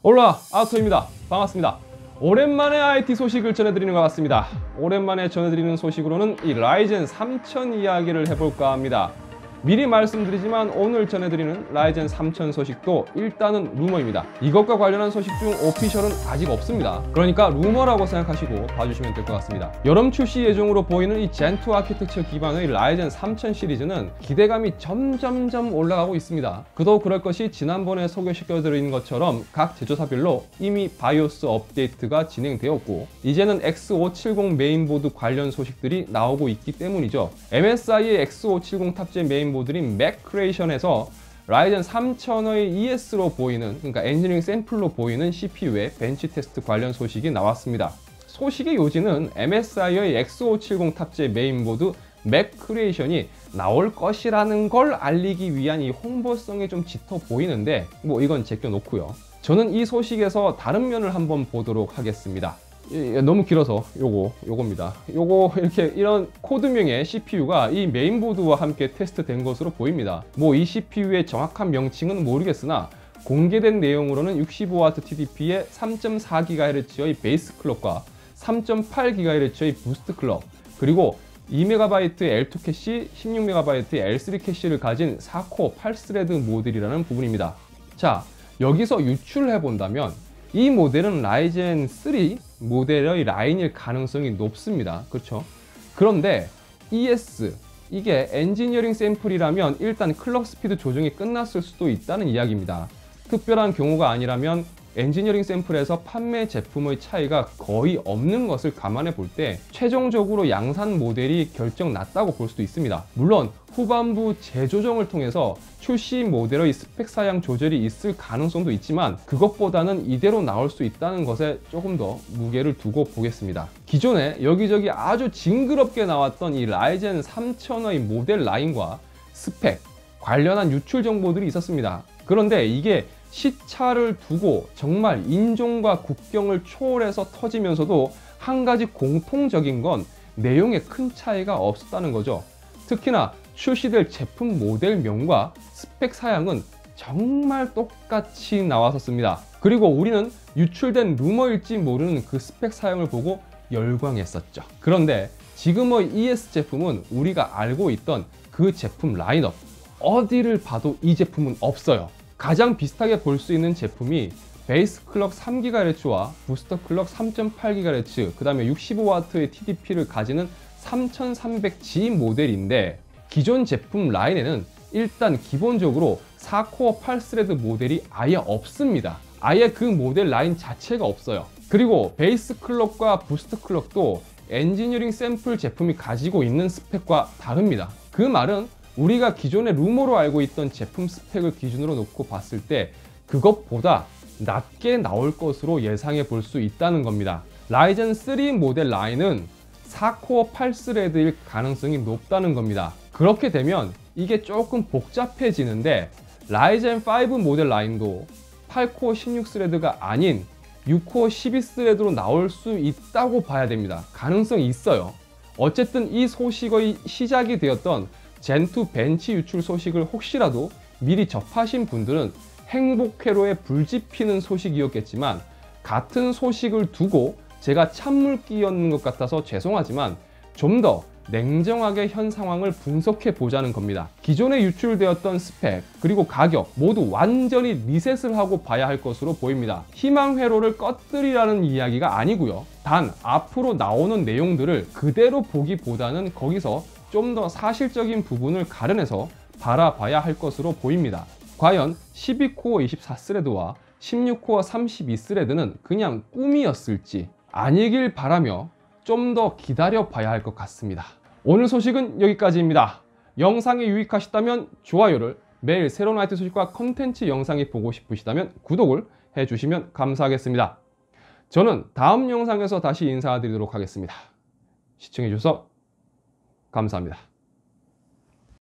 올라 아토입니다. 반갑습니다. 오랜만에 IT 소식을 전해드리는 것 같습니다. 오랜만에 전해드리는 소식으로는 이 라이젠 3000 이야기를 해볼까 합니다. 미리 말씀드리지만 오늘 전해드리는 라이젠 3000 소식도 일단은 루머입니다. 이것과 관련한 소식 중 오피셜은 아직 없습니다. 그러니까 루머라고 생각하시고 봐주시면 될 것 같습니다. 여름 출시 예정으로 보이는 이 젠2 아키텍처 기반의 라이젠 3000 시리즈는 기대감이 점점점 올라가고 있습니다. 그도 그럴 것이 지난번에 소개시켜드린 것처럼 각 제조사별로 이미 바이오스 업데이트가 진행되었고 이제는 X570 메인보드 관련 소식들이 나오고 있기 때문이죠. MSI의 X570 탑재 메인보드인 맥크레이션에서 라이젠 3000의 ES로 보이는, 그러니까 엔지니어링 샘플로 보이는 CPU의 벤치 테스트 관련 소식이 나왔습니다. 소식의 요지는 MSI의 X570 탑재 메인보드 맥크레이션이 나올 것이라는 걸 알리기 위한 이 홍보성이 좀 짙어 보이는데 뭐 이건 제껴놓고요. 저는 이 소식에서 다른 면을 한번 보도록 하겠습니다. 너무 길어서 요겁니다. 요거 이렇게 이런 코드명의 CPU가 이 메인보드와 함께 테스트된 것으로 보입니다. 뭐 이 CPU의 정확한 명칭은 모르겠으나 공개된 내용으로는 65W TDP의 3.4GHz의 베이스 클럭과 3.8GHz의 부스트 클럭, 그리고 2MB L2 캐시, 16MB L3 캐시를 가진 4코어 8스레드 모델이라는 부분입니다. 자, 여기서 유출을 해본다면 이 모델은 라이젠 3 모델의 라인일 가능성이 높습니다. 그렇죠? 그런데 ES, 이게 엔지니어링 샘플이라면 일단 클럭 스피드 조정이 끝났을 수도 있다는 이야기입니다. 특별한 경우가 아니라면 엔지니어링 샘플에서 판매 제품의 차이가 거의 없는 것을 감안해 볼 때 최종적으로 양산 모델이 결정 났다고 볼 수도 있습니다. 물론 후반부 재조정을 통해서 출시 모델의 스펙 사양 조절이 있을 가능성도 있지만 그것보다는 이대로 나올 수 있다는 것에 조금 더 무게를 두고 보겠습니다. 기존에 여기저기 아주 징그럽게 나왔던 이 라이젠 3000의 모델 라인과 스펙, 관련한 유출 정보들이 있었습니다. 그런데 이게 시차를 두고 정말 인종과 국경을 초월해서 터지면서도 한 가지 공통적인 건 내용에 큰 차이가 없었다는 거죠. 특히나 출시될 제품 모델명과 스펙 사양은 정말 똑같이 나왔었습니다. 그리고 우리는 유출된 루머일지 모르는 그 스펙 사양을 보고 열광했었죠. 그런데 지금의 ES 제품은 우리가 알고 있던 그 제품 라인업, 어디를 봐도 이 제품은 없어요. 가장 비슷하게 볼 수 있는 제품이 베이스 클럭 3GHz와 부스터 클럭 3.8GHz, 그 다음에 65W의 TDP를 가지는 3300G 모델인데 기존 제품 라인에는 일단 기본적으로 4코어 8스레드 모델이 아예 없습니다. 아예 그 모델 라인 자체가 없어요. 그리고 베이스 클럭과 부스트 클럭도 엔지니어링 샘플 제품이 가지고 있는 스펙과 다릅니다. 그 말은 우리가 기존의 루머로 알고 있던 제품 스펙을 기준으로 놓고 봤을 때 그것보다 낮게 나올 것으로 예상해 볼 수 있다는 겁니다. 라이젠 3 모델 라인은 4코어 8스레드일 가능성이 높다는 겁니다. 그렇게 되면 이게 조금 복잡해지는데 라이젠 5 모델 라인도 8코어 16스레드가 아닌 6코어 12스레드로 나올 수 있다고 봐야 됩니다. 가능성이 있어요. 어쨌든 이 소식의 시작이 되었던 젠2 벤치 유출 소식을 혹시라도 미리 접하신 분들은 행복회로에 불지 피는 소식이었겠지만 같은 소식을 두고 제가 찬물 끼얹는 것 같아서 죄송하지만 좀 더 냉정하게 현 상황을 분석해 보자는 겁니다. 기존에 유출되었던 스펙 그리고 가격 모두 완전히 리셋을 하고 봐야 할 것으로 보입니다. 희망 회로를 꺼뜨리라는 이야기가 아니고요. 단 앞으로 나오는 내용들을 그대로 보기보다는 거기서 좀 더 사실적인 부분을 가려내서 바라봐야 할 것으로 보입니다. 과연 12코어 24스레드와 16코어 32스레드는 그냥 꿈이었을지 아니길 바라며 좀 더 기다려 봐야 할 것 같습니다. 오늘 소식은 여기까지입니다. 영상이 유익하셨다면 좋아요를, 매일 새로운 IT 소식과 컨텐츠 영상이 보고 싶으시다면 구독을 해주시면 감사하겠습니다. 저는 다음 영상에서 다시 인사드리도록 하겠습니다. 시청해주셔서 감사합니다.